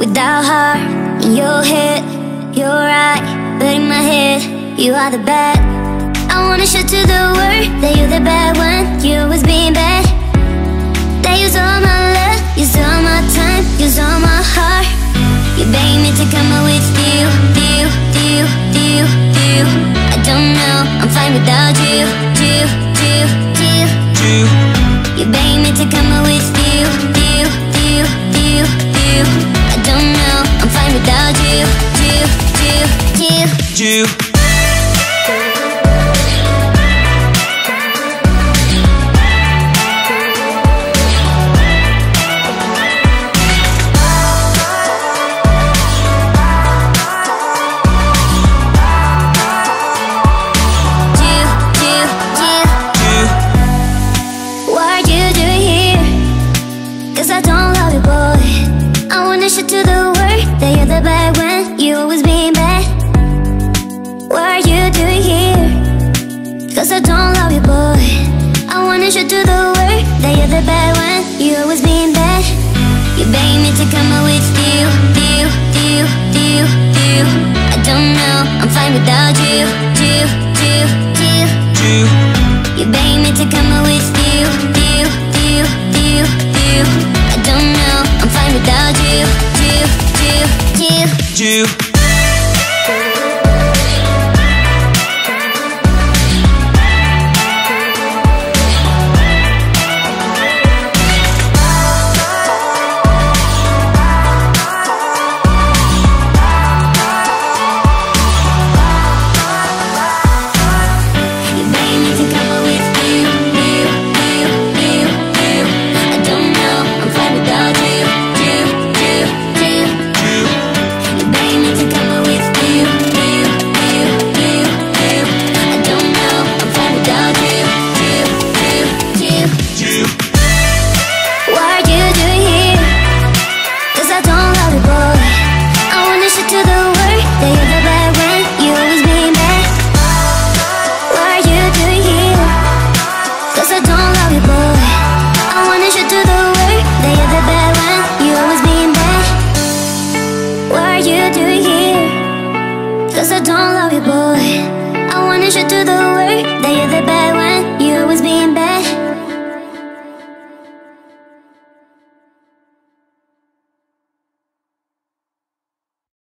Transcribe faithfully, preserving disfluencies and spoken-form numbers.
without heart. In your head, you're right, but in my head, you are the bad. I wanna show to the world that you're the bad one. You always being bad. That use all my love, use all my time, use all my heart. You beg me to come out with you, you, you, you, you. I don't know, I'm fine without you, you, you, you, you. You beg me to come out with you, you, you, you, you. I don't know, I'm fine without you, you, you, you, you. Cause I don't love you, boy. I wanna show to the world that you're the bad one. You always being bad. You beg me to come out with you, you, you, you, you. I don't know, I'm fine without you, you, you, you, you. You beg me to come out with you, you, you, you, you. I don't know, I'm fine without you, you, you, you, you. Cause I don't love you, boy. I wanna show to the world that you're the bad